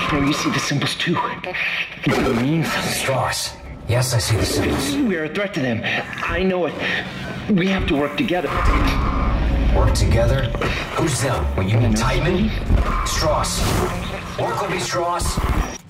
know you see the symbols too. It means something. Straws. Yes, I see the symbols. We are a threat to them. I know it. We have to work together. Work together? Who's them? What, you mean Titan? Strauss. Work with me, Strauss.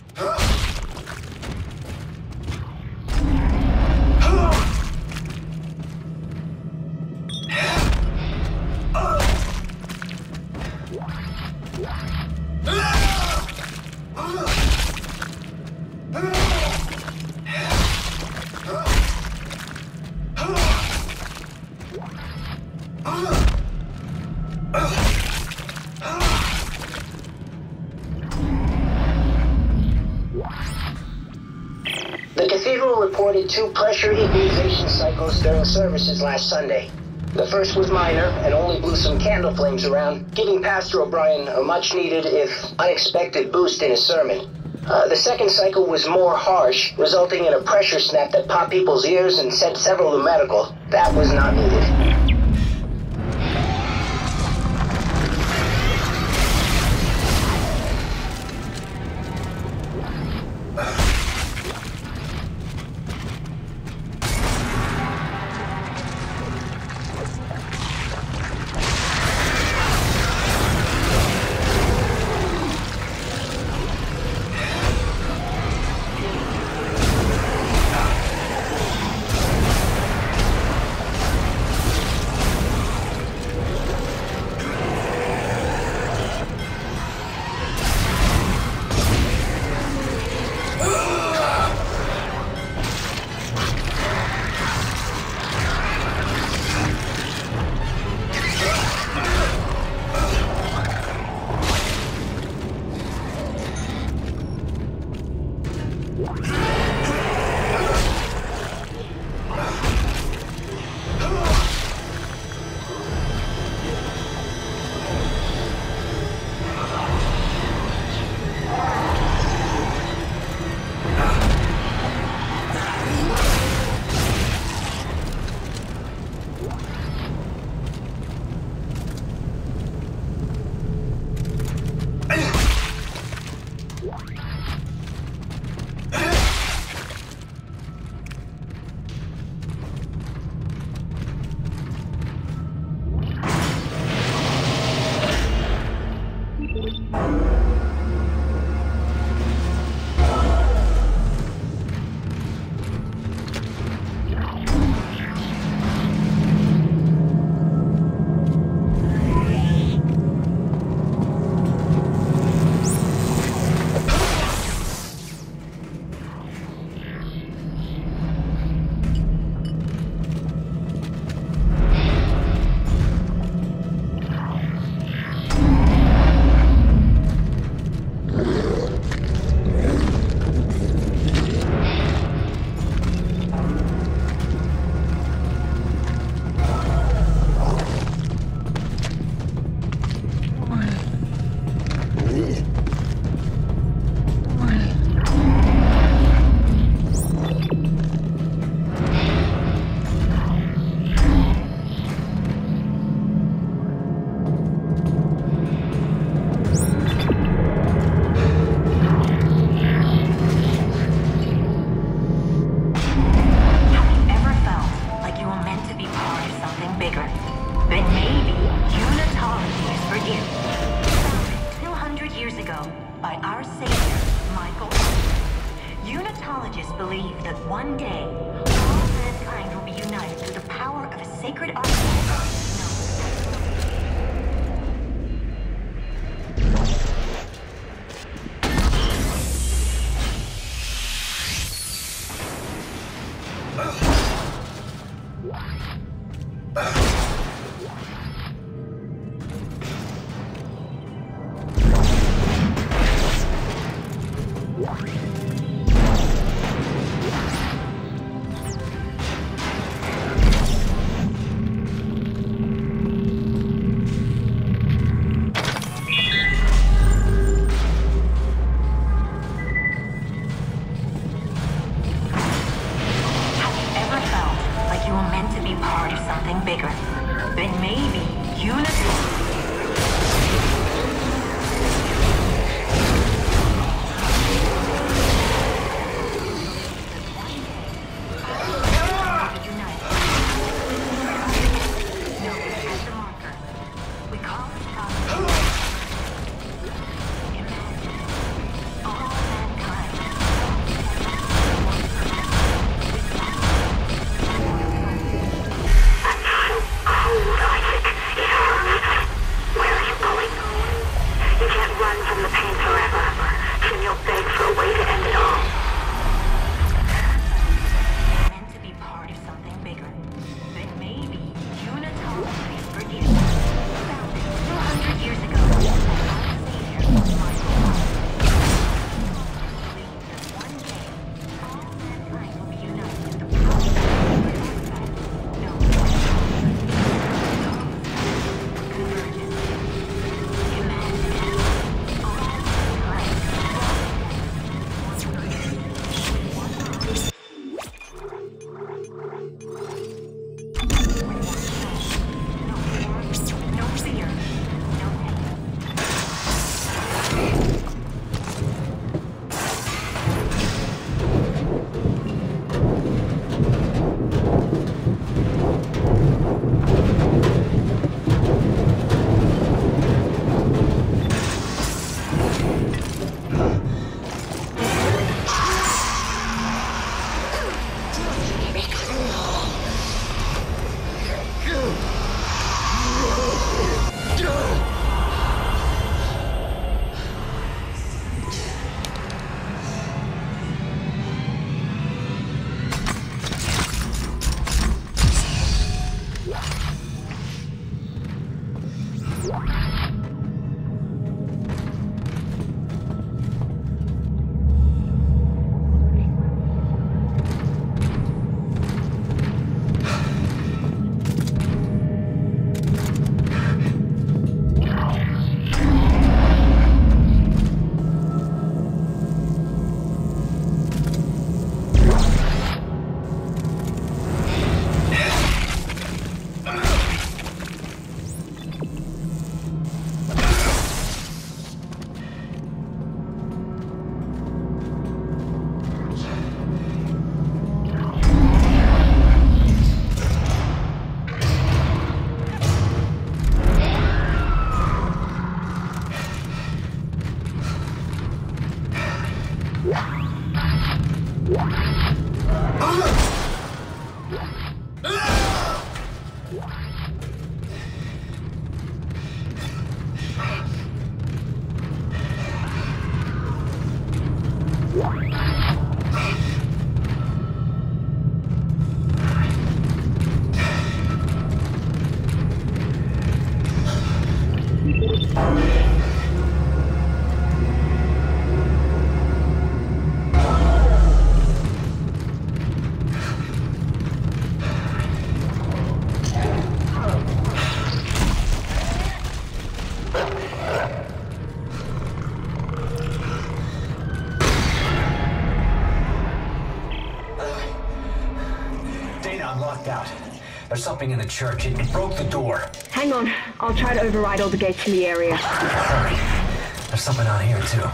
The Cathedral reported 2 pressure equalization cycles during services last Sunday. The first was minor and only blew some candle flames around, giving Pastor O'Brien a much-needed, if unexpected, boost in his sermon. The second cycle was more harsh, resulting in a pressure snap that popped people's ears and sent several to medical. That was not needed. locked out. There's something in the church. It broke the door. Hang on. I'll try to override all the gates in the area. Hurry. There's something on here, too.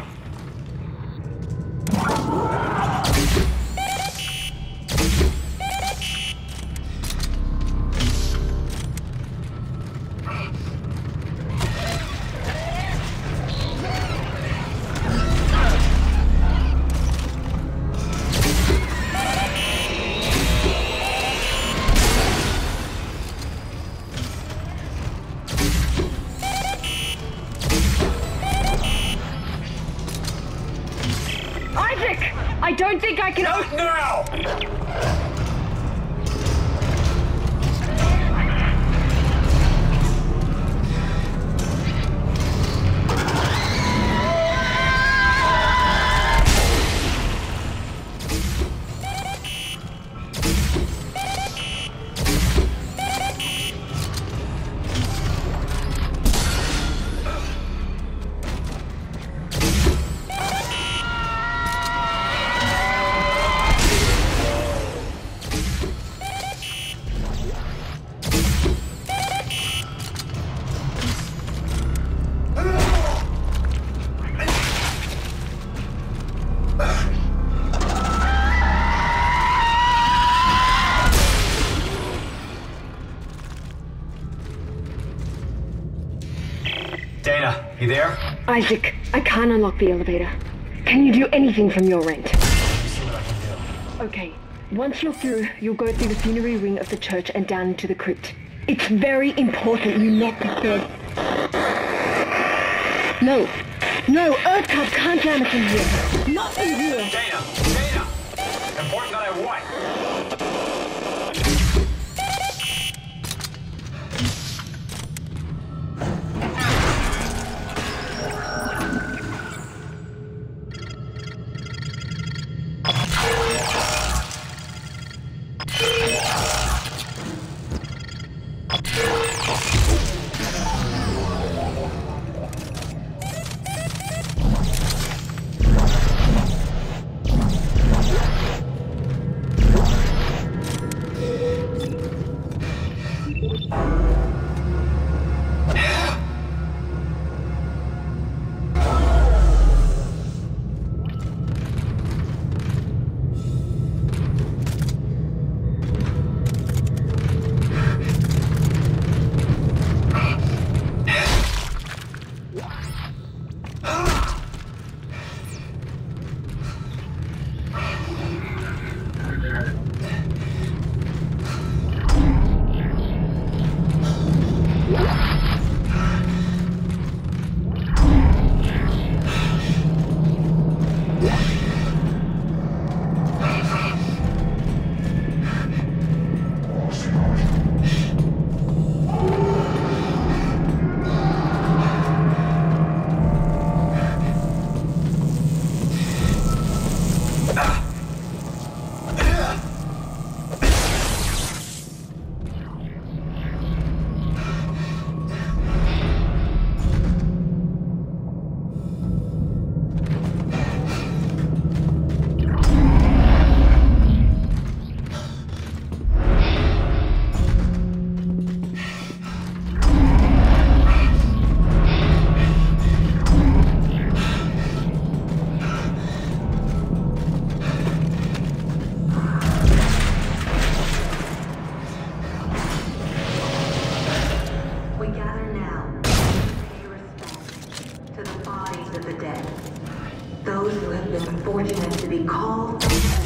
I don't think I can Not now! Dana, you there? Isaac, I can't unlock the elevator. Can you do anything from your end? Let me see what I can do. Okay. Once you're through, you'll go through the funerary ring of the church and down into the crypt. It's very important you not disturb... No. No, Earth Cubs can't jam us in here. Not in here. Dana! Dana! Important that I what? Those who have been fortunate to be called